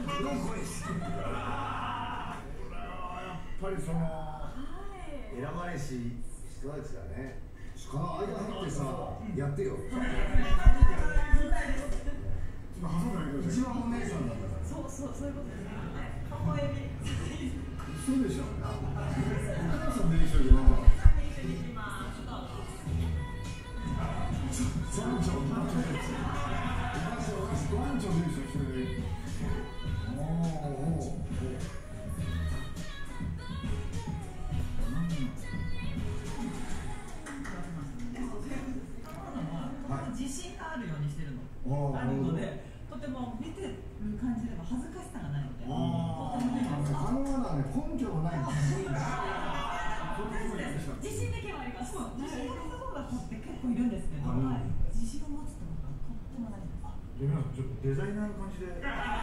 ぱりその選ばれし人たちだね。この間入ってさ、やってよ。一番お姉さんだったから。そういうことですね。顔エビ。嘘でしょ。お母さんで一緒に行きます。番長でしょ、それで。 自信があるようにしてるの。あるので、とても見てる感じでも恥ずかしさがないので。 あのはね、根拠がないん自信だけはあります。自信がなさそうな子って結構いるんですけど、自信を持つってことはとっても大事です。 ちょっとデザイナーの感じで。